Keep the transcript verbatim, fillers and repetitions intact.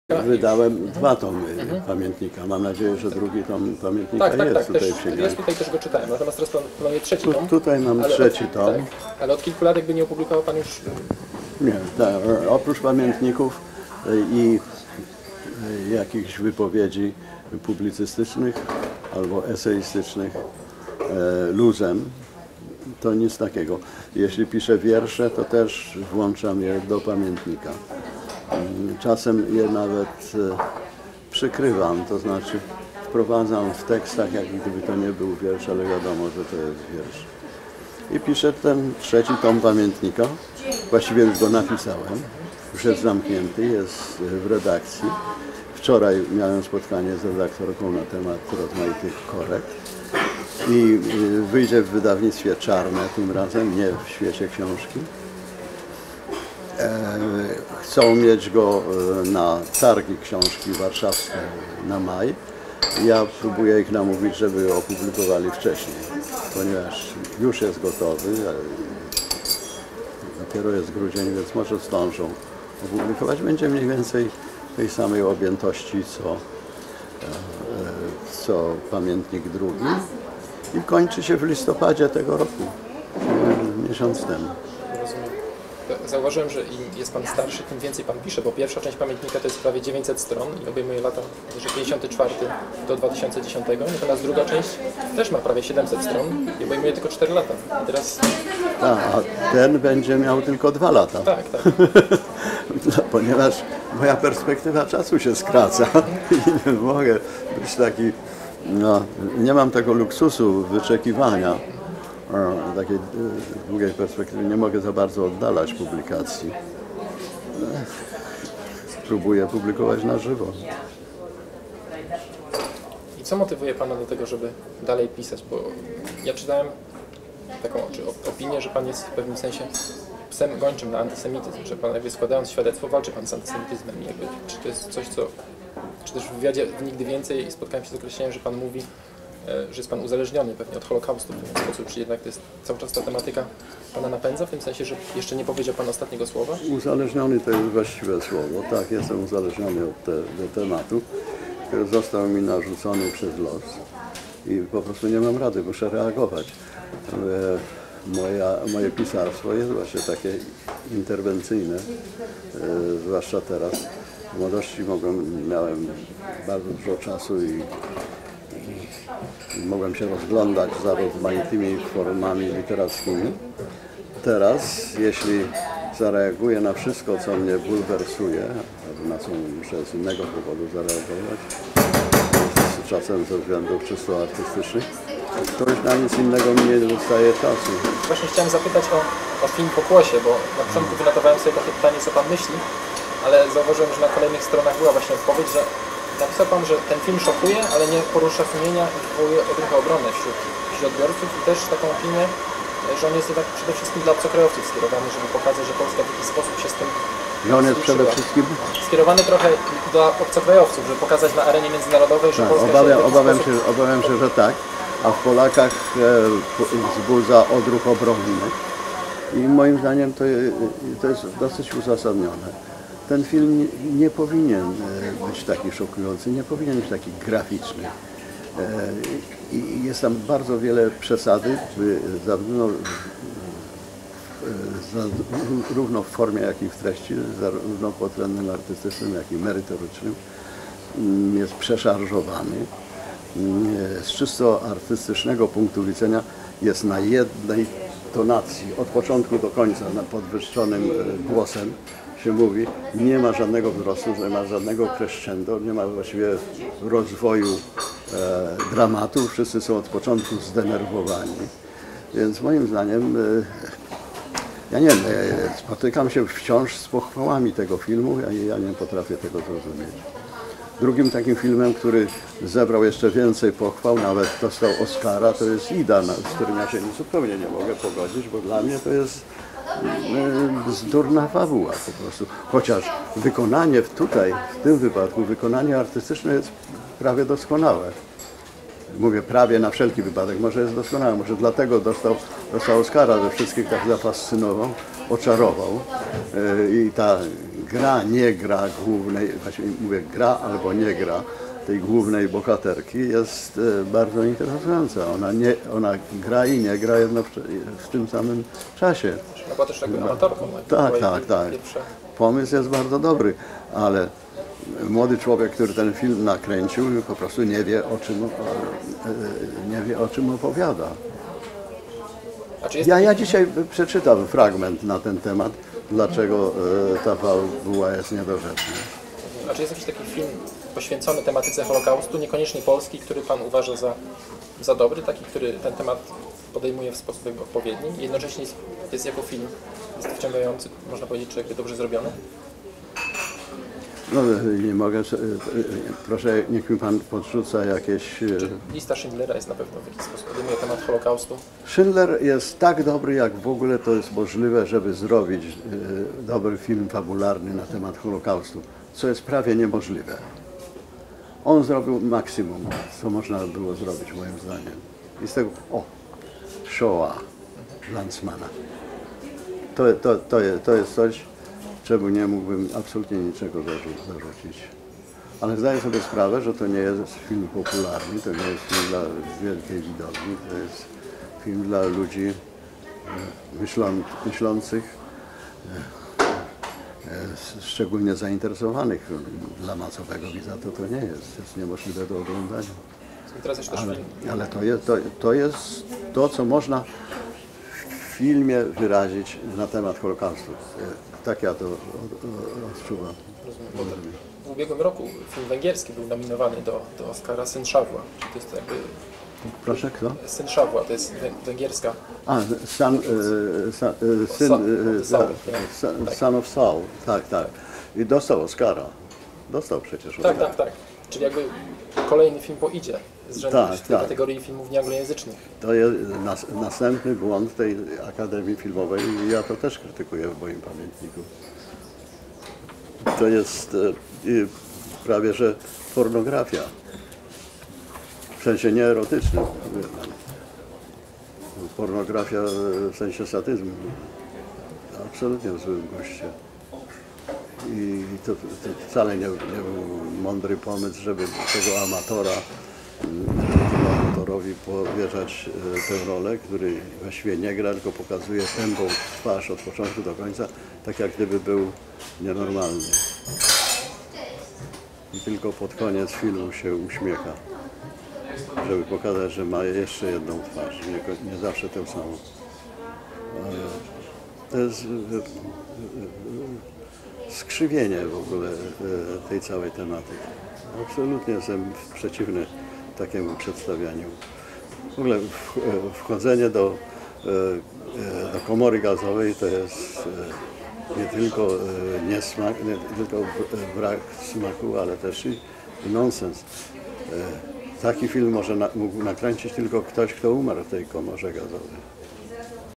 Wydałem dwa tomy mhm. pamiętnika. Mam nadzieję, że drugi tom pamiętnika tak, tak, jest tak, tutaj też, w księgarni. jest tutaj, też go czytałem. Natomiast teraz pan planuje trzeci tom. Tu, tutaj mam ale trzeci od, tom. Tak, ale od kilku lat jakby nie opublikował pan już... Nie, tak, oprócz pamiętników i jakichś wypowiedzi publicystycznych albo eseistycznych luzem, to nic takiego. Jeśli piszę wiersze, to też włączam je do pamiętnika. Czasem je nawet przykrywam, to znaczy wprowadzam w tekstach, jak gdyby to nie był wiersz, ale wiadomo, że to jest wiersz. I piszę ten trzeci tom pamiętnika. Właściwie już go napisałem. Już jest zamknięty, jest w redakcji. Wczoraj miałem spotkanie z redaktorką na temat rozmaitych korekt. I wyjdzie w wydawnictwie Czarne tym razem, nie w świecie książki. Chcą mieć go na targi książki warszawskie na maj. Ja próbuję ich namówić, żeby opublikowali wcześniej, ponieważ już jest gotowy. Dopiero jest grudzień, więc może zdążą opublikować. Będzie mniej więcej tej samej objętości, co, co pamiętnik drugi. I kończy się w listopadzie tego roku, miesiąc temu. Rozumiem. Zauważyłem, że im jest pan starszy, tym więcej pan pisze, bo pierwsza część pamiętnika to jest prawie dziewięćset stron i obejmuje lata pięćdziesiąty czwarty do dwa tysiące dziesiątego, natomiast druga część też ma prawie siedemset stron i obejmuje tylko cztery lata. I teraz... A, a ten będzie miał tylko dwa lata. Tak, tak. Ponieważ moja perspektywa czasu się skraca i nie mogę być taki, no, nie mam tego luksusu wyczekiwania o, takiej długiej perspektywy, nie mogę za bardzo oddalać publikacji. Próbuję publikować na żywo. I co motywuje pana do tego, żeby dalej pisać? Bo ja czytałem taką czy opinię, że pan jest w pewnym sensie psem gończym na antysemityzm, że pan jakby składając świadectwo walczy pan z antysemityzmem. Jakby, czy to jest coś, co... Czy też w wywiadzie Nigdy Więcej spotkałem się z określeniem, że pan mówi, że jest pan uzależniony pewnie od Holokaustu w pewien sposób, czy jednak to jest cały czas ta tematyka pana napędza, w tym sensie, że jeszcze nie powiedział pan ostatniego słowa? Uzależniony to jest właściwe słowo. Tak, jestem uzależniony od te, do tematu, który został mi narzucony przez los i po prostu nie mam rady, muszę reagować. Moja, moje pisarstwo jest właśnie takie interwencyjne, e, zwłaszcza teraz. W młodości mogłem, miałem bardzo dużo czasu i, i mogłem się rozglądać za rozmaitymi formami literackimi. Teraz, jeśli zareaguję na wszystko, co mnie bulwersuje, albo na co muszę z innego powodu zareagować, czasem ze względów czysto artystycznych, to już na nic innego mi nie zostaje czasu. Właśnie chciałem zapytać o, o film Pokłosie, bo na początku wynotowałem sobie takie pytanie, co pan myśli, ale zauważyłem, że na kolejnych stronach była właśnie odpowiedź, że napisał pan, że ten film szokuje, ale nie porusza sumienia i wywołuje odruchę obronę wśród, wśród odbiorców i też taką opinię, że on jest jednak przede wszystkim dla obcokrajowców skierowany, żeby pokazać, że Polska w jakiś sposób się z tym I on jest przede wszystkim skierowany trochę dla obcokrajowców, żeby pokazać na arenie międzynarodowej, że tak, Polska obawiam, się w obawiam, sposób... się, obawiam się, że tak, a w Polakach e, wzbudza odruch obronny. I moim zdaniem to, to jest dosyć uzasadnione. Ten film nie, nie powinien być taki szokujący, nie powinien być taki graficzny. I jest tam bardzo wiele przesady, zarówno, zarówno w formie, jak i w treści, zarówno pod względem artystycznym, jak i merytorycznym. Jest przeszarżowany. Z czysto artystycznego punktu widzenia jest na jednej tonacji, od początku do końca, na podwyższonym głosem się mówi, nie ma żadnego wzrostu, nie ma żadnego crescendo, nie ma właściwie rozwoju e, dramatu, wszyscy są od początku zdenerwowani. Więc moim zdaniem, e, ja nie wiem, e, spotykam się wciąż z pochwałami tego filmu, ja, ja nie potrafię tego zrozumieć. Drugim takim filmem, który zebrał jeszcze więcej pochwał, nawet dostał Oscara, to jest Ida, z którym ja się zupełnie nie mogę pogodzić, bo dla mnie to jest bzdurna fabuła po prostu. Chociaż wykonanie tutaj, w tym wypadku, wykonanie artystyczne jest prawie doskonałe. Mówię prawie na wszelki wypadek, może jest doskonałe, może dlatego dostał, dostał Oscara, że wszystkich tak zafascynował, oczarował. I ta gra, nie gra głównej, właściwie mówię gra albo nie gra tej głównej bohaterki jest e, bardzo interesująca. Ona, nie, ona gra i nie gra jedno w, w tym samym czasie. No była też jakby amatorką. Tak, była tak, tak. Pierwsza. Pomysł jest bardzo dobry, ale młody człowiek, który ten film nakręcił, po prostu nie wie, o czym, e, nie wie, o czym opowiada. A czy jest Ja, taki- ja dzisiaj przeczytam fragment na ten temat, dlaczego e, ta fabuła jest niedorzeczna. A czy jest jakiś taki film poświęcony tematyce Holokaustu, niekoniecznie polski, który Pan uważa za, za dobry, taki, który ten temat podejmuje w sposób jakby odpowiedni i jednocześnie jest, jest jako film, jest wciągający, można powiedzieć, czy jakby dobrze zrobiony? No nie mogę, s- e, e, proszę, niech mi Pan podrzuca jakieś... e, Czy lista Schindlera jest na pewno w jakiś sposób podejmuje temat Holokaustu? Schindler jest tak dobry, jak w ogóle to jest możliwe, żeby zrobić e, dobry film fabularny na temat Holokaustu, co jest prawie niemożliwe. On zrobił maksimum, co można było zrobić, moim zdaniem. I z tego, o, Shoah Lanzmana. To, to, to, jest, to jest coś, czemu nie mógłbym absolutnie niczego zarzu- zarzucić. Ale zdaję sobie sprawę, że to nie jest film popularny, to nie jest film dla wielkiej widowni, to jest film dla ludzi e, myślą, myślących, e, e, szczególnie zainteresowanych dla masowego widza, to to nie jest, to jest niemożliwe do oglądania. I teraz jeszcze też Ale, film. ale to, jest, to, to jest to, co można w filmie wyrazić na temat Holokaustu. E, Tak ja to o- o- odczuwam. Rozumiem, bo tak w ubiegłym roku film węgierski był nominowany do, do Oscara, Syn Szawła. Czy to jest jakby Proszę, kto? Syn Szawła, to jest wę- węgierska. A, son, e, son, e, syn, Son e, of Saul, son, tak. son of Saul, tak, tak. I dostał Oscara. Dostał przecież Tak, Oscara. tak, tak. Czyli jakby kolejny film po idzie z rzędu Tak, w tej tak. kategorii filmów nieanglojęzycznych. To jest nas, następny błąd tej Akademii Filmowej i ja to też krytykuję w moim pamiętniku. To jest e, i prawie że pornografia. W sensie nie erotycznym. wie pan. Pornografia e, w sensie satyzmu. Absolutnie w złym guście. I to, to wcale nie, nie był mądry pomysł, żeby tego amatora, mm, temu amatorowi powierzać e, tę rolę, który właściwie nie gra, tylko pokazuje tępą twarz od początku do końca, tak jak gdyby był nienormalny. I tylko pod koniec filmu się uśmiecha, żeby pokazać, że ma jeszcze jedną twarz, nie, ko- nie zawsze tę samą. E, To jest e, e, skrzywienie w ogóle e, tej całej tematyki. Absolutnie jestem przeciwny takiemu przedstawianiu. W ogóle w- e, wchodzenie do, e, e, do komory gazowej to jest e, nie tylko e, niesmak, nie tylko w- brak smaku, ale też i, i nonsens. E, Taki film może na, mógł nakręcić tylko ktoś, kto umarł w tej komorze gazowej.